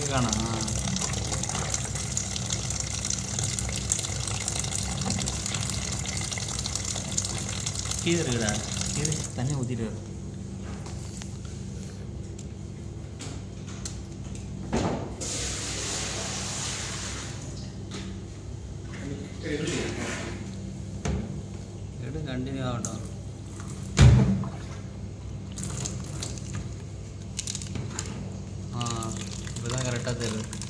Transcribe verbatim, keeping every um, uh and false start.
இங்கே காணா கீழே இருக்குடா கீழே தண்ணி ஊற்றிட்டு எடு கண்டினியூ ஆகட்டும் ஆ இப்போ தான் கரெக்டாக தெரியுது